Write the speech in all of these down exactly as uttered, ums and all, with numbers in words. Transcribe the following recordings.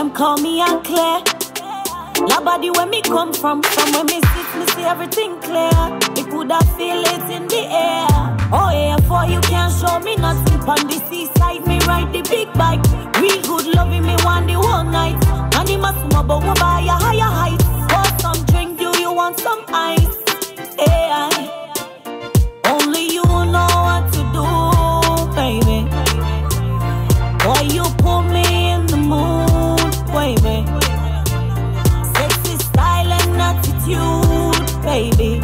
Them call me Aklerh. La body where me come from, from where me sit, me see everything clear. Me coulda feel it in the air. Oh yeah, for you can't show me nothing. On the seaside, me ride the big bike. Real good loving me want the whole night. And the must mobile go by a higher height. Want some drink, do you want some ice? Yeah, only you know what to do, baby. Boy, you put me in the mood, baby. Sexy style and attitude, baby.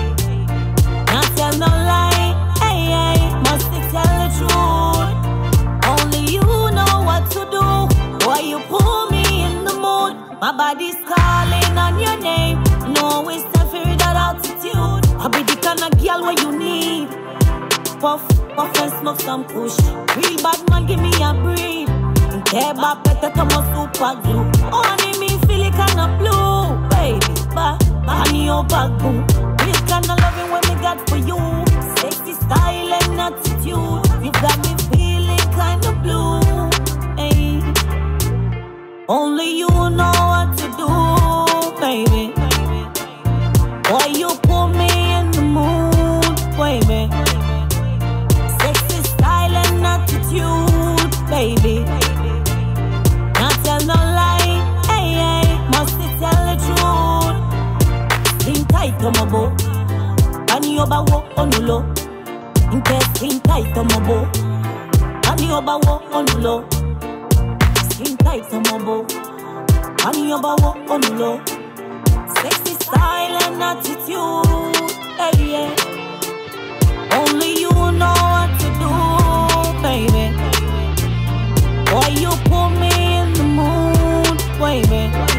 Not tell no lie, hey, hey, must tell the truth. Only you know what to do. Boy, you put me in the mood. My body's calling on your name. No, it's time for that altitude. I'll be the kind of girl where you need. Puff, puff and smoke some push. Real bad man, give me a breathe. Care about better come on super glue. Oh, honey, me feel it kind of blue, baby. But honey, your back boo. Real kind of loving when me got for you. Sexy style and attitude. You got me feeling kind of blue. Hey. Only you know what to do, baby. Boy, you put me in the mood, baby. Sexy style and attitude, baby. Not tell no lie, hey, hey, must tell the truth. Skin tight on my bow, and you over on the low. In case skin tight on my bow, and you over on the low. Skin tight on my bow, and you over on the low. Sexy style and attitude, hey, yeah. Only you know what to do, baby. Boy, you put me in the mood, baby.